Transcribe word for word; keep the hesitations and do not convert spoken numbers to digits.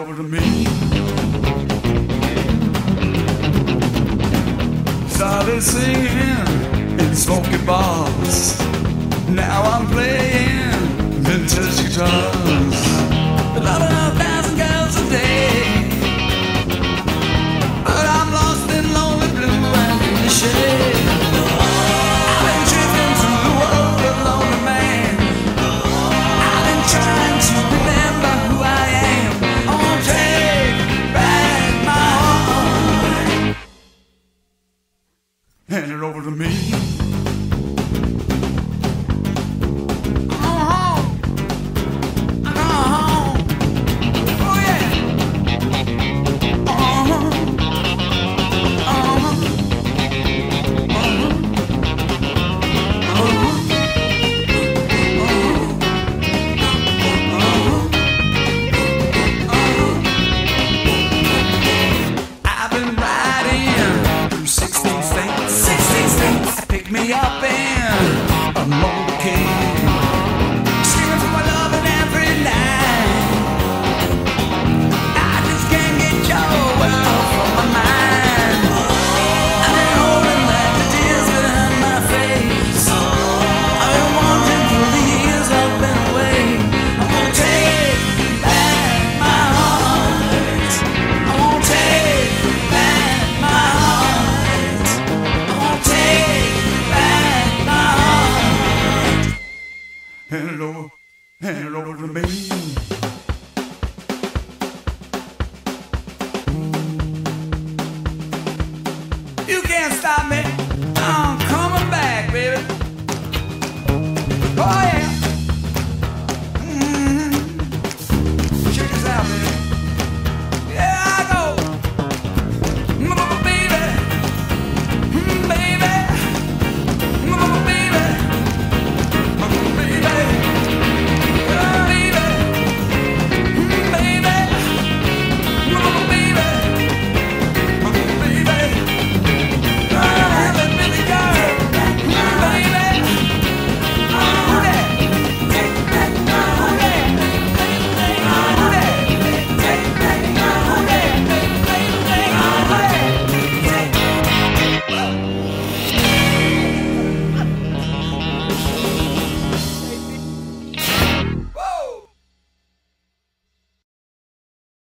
over to me. Started singing in smoky bars. Now I'm playing vintage guitars. Loving a thousand girls a day, but I'm lost in lonely blue and in the shade. I've been drifting through the world a lonely man. I've been trying to remember who I am. I won't take back my heart. Hand it over to me. Pick me up in a motorcade, screaming for my love in every night. I just can't get your world from my mind. I've been holding back the tears behind my face. I've been wandering through the years I've been away. I'm gonna take back my heart. I won't take back my heart. I won't take hand it over, hand it over to me. You can't stop me.